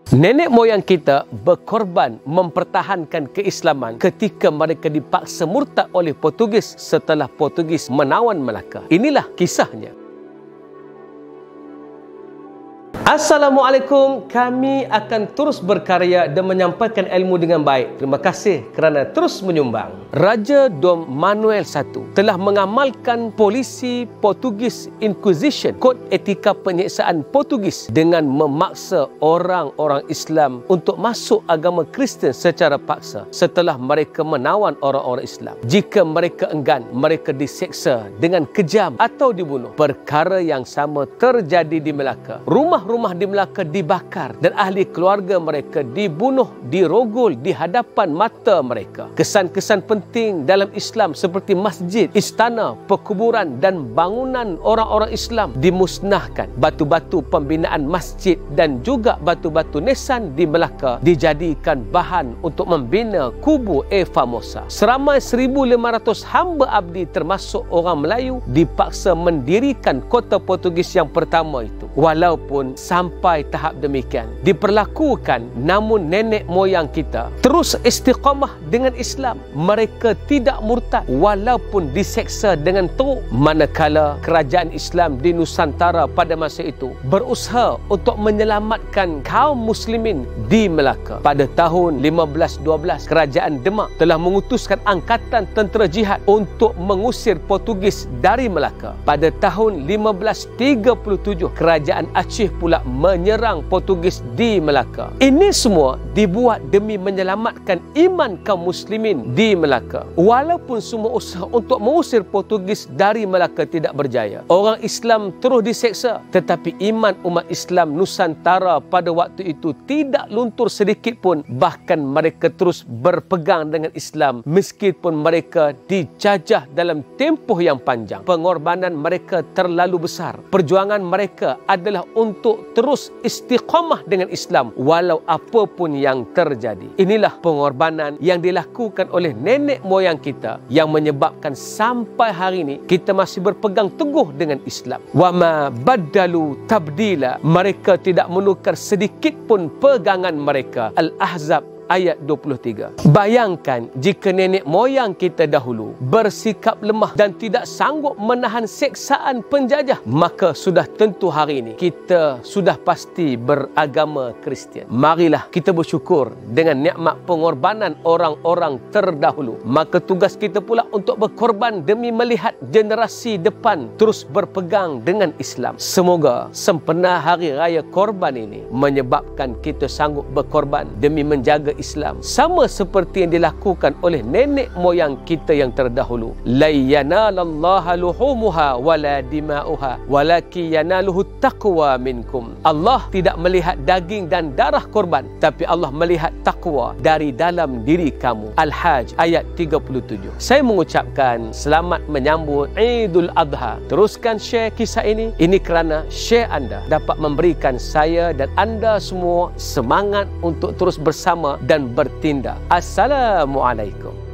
Nenek moyang kita berkorban mempertahankan keislaman ketika mereka dipaksa murtad oleh Portugis setelah Portugis menawan Melaka. Inilah kisahnya. Assalamualaikum, kami akan terus berkarya dan menyampaikan ilmu dengan baik. Terima kasih kerana terus menyumbang. Raja Dom Manuel I telah mengamalkan polisi Portugis Inquisition, kod etika penyiksaan Portugis, dengan memaksa orang-orang Islam untuk masuk agama Kristen secara paksa setelah mereka menawan orang-orang Islam. Jika mereka enggan, mereka diseksa dengan kejam atau dibunuh. Perkara yang sama terjadi di Melaka. Rumah di Melaka dibakar dan ahli keluarga mereka dibunuh, dirogol di hadapan mata mereka. Kesan-kesan penting dalam Islam seperti masjid, istana, perkuburan dan bangunan orang-orang Islam dimusnahkan. Batu-batu pembinaan masjid dan juga batu-batu nisan di Melaka dijadikan bahan untuk membina kubu Famosa. Seramai 1,500 hamba abdi termasuk orang Melayu dipaksa mendirikan kota Portugis yang pertama itu. Walaupun sampai tahap demikian diperlakukan, namun nenek moyang kita terus istiqamah dengan Islam. Mereka tidak murtad walaupun diseksa dengan teruk. Manakala kerajaan Islam di Nusantara pada masa itu berusaha untuk menyelamatkan kaum muslimin di Melaka. Pada tahun 1512, kerajaan Demak telah mengutuskan angkatan tentera jihad untuk mengusir Portugis dari Melaka. Pada tahun 1537, kerajaan Aceh pula menyerang Portugis di Melaka. Ini semua dibuat demi menyelamatkan iman kaum muslimin di Melaka. Walaupun semua usaha untuk mengusir Portugis dari Melaka tidak berjaya, orang Islam terus diseksa, tetapi iman umat Islam Nusantara pada waktu itu tidak luntur sedikit pun. Bahkan mereka terus berpegang dengan Islam meskipun mereka dijajah dalam tempoh yang panjang. Pengorbanan mereka terlalu besar. Perjuangan mereka adalah untuk terus istiqamah dengan Islam walau apapun yang terjadi. Inilah pengorbanan yang dilakukan oleh nenek moyang kita yang menyebabkan sampai hari ini kita masih berpegang teguh dengan Islam. Wa ma baddalu tabdila. Mereka tidak menukar sedikit pun pegangan mereka. Al-Ahzab ayat 23. Bayangkan jika nenek moyang kita dahulu bersikap lemah dan tidak sanggup menahan seksaan penjajah, maka sudah tentu hari ini kita sudah pasti beragama Kristian. Marilah kita bersyukur dengan nikmat pengorbanan orang-orang terdahulu. Maka tugas kita pula untuk berkorban demi melihat generasi depan terus berpegang dengan Islam. Semoga sempena hari raya korban ini menyebabkan kita sanggup berkorban demi menjaga Islam, sama seperti yang dilakukan oleh nenek moyang kita yang terdahulu. La yanalallaha luhumuha wala dima'uha walakin yanaluhu taqwa minkum. Allah tidak melihat daging dan darah korban, tapi Allah melihat takwa dari dalam diri kamu. Al-Hajj ayat 37. Saya mengucapkan selamat menyambut Idul Adha. Teruskan share kisah ini. Ini kerana share anda dapat memberikan saya dan anda semua semangat untuk terus bersama dan bertindak. Assalamualaikum.